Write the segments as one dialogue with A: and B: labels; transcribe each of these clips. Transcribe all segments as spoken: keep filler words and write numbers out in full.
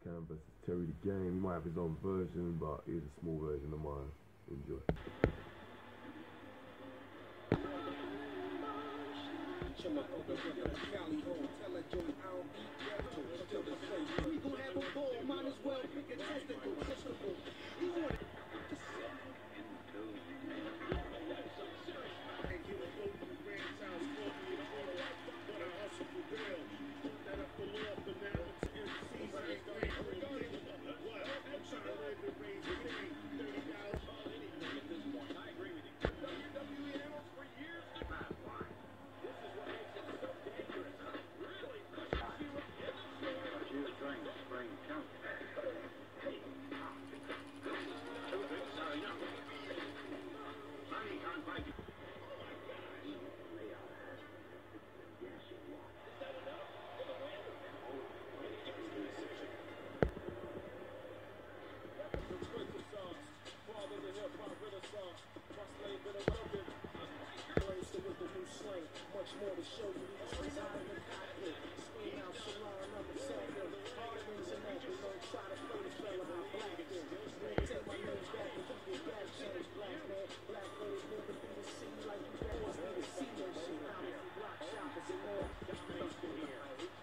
A: Cam versus Terry the Game. He might have his own version, but here's a small version of mine. Enjoy.
B: We gon' have a ball, might as well pick a testicle, testicle. You want it? Much more to show you. These out of the cockpit. Scream out Shalom, I'm a second. Hard things and that, you don't try to play the fella by black thing. Take my name back and keep your back change, black man. Black boys never be the city like you always be the C O shit. Now if you rock shoppers and all, that's nothing here.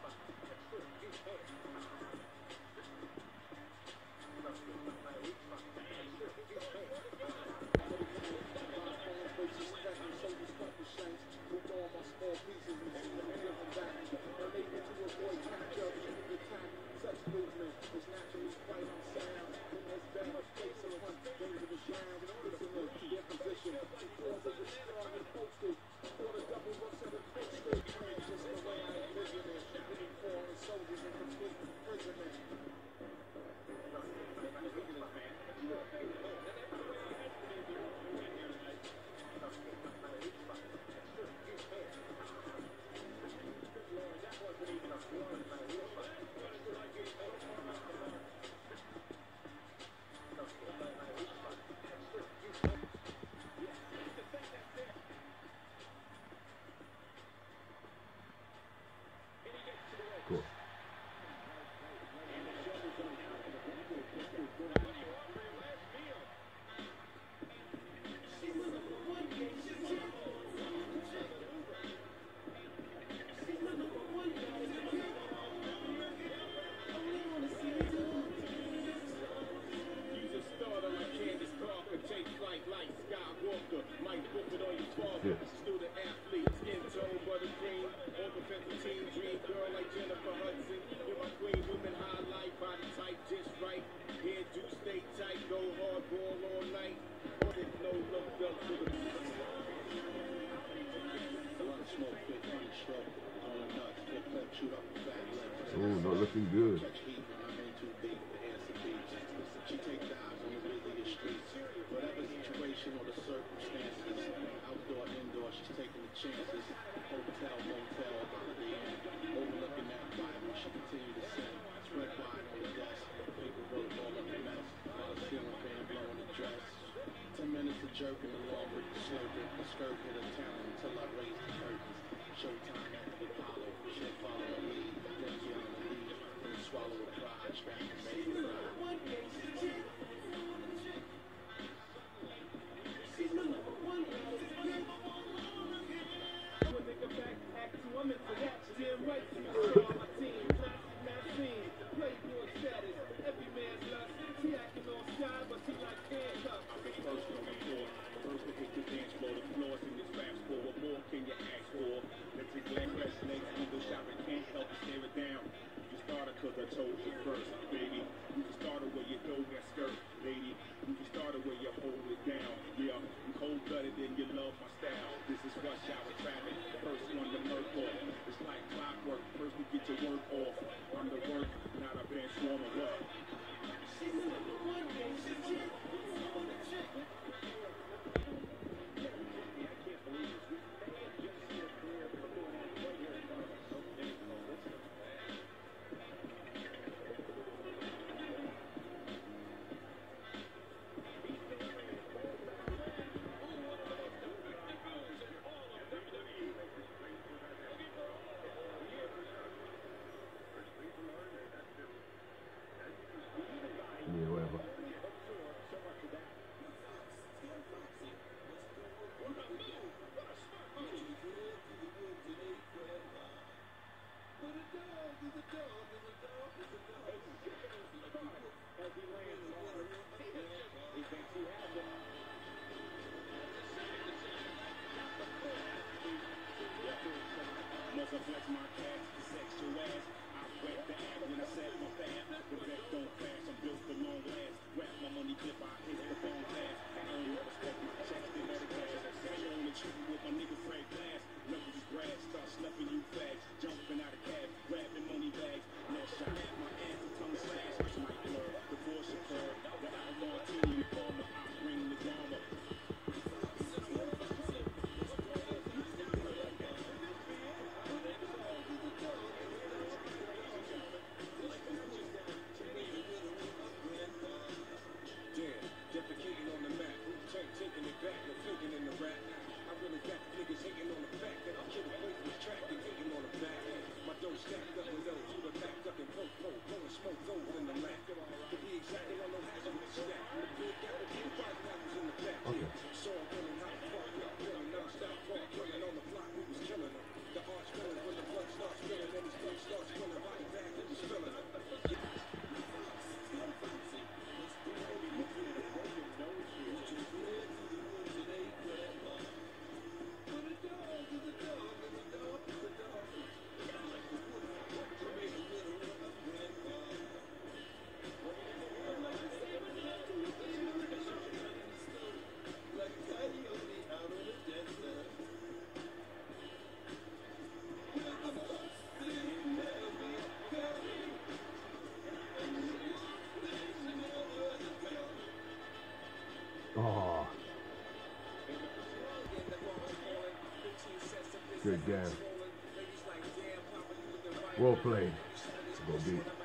A: Cool. Yeah.
B: Student athlete, skin tone, butter green, on defensive team, dream girl like Jennifer Hudson. You're my queen, women highlight, body type just right. Hair do stay tight, go hard, ball all night. No looked up to the
A: Oh, not looking good.
B: She takes the eyes on the busy streets. Whatever situation or the circumstances, outdoor, indoor, she's taking the chances. Hotel, motel, holiday inn, overlooking that Bible, she continue to sing. Spread wide on the desk, paperwork all in the mess, while the ceiling fan blowing the dress. Ten minutes of jerking along with the slurping, the skirt hit a town until I raise the curtains. Showtime at the Apollo, she'll follow the lead, then get on the lead, then swallow a pride, scratch and make it right. Cause I told you first, baby. You can start it where you throw that skirt, lady. You can start it where you hold it down. Yeah, I'm cold-blooded and you love my style. This is rush hour traffic. First one to murk off. It's like clockwork. First we get your work off. I'm the work, not a bench warmer. What? She's the number one game. She's
A: Oh. Good game. Well played. Go beat.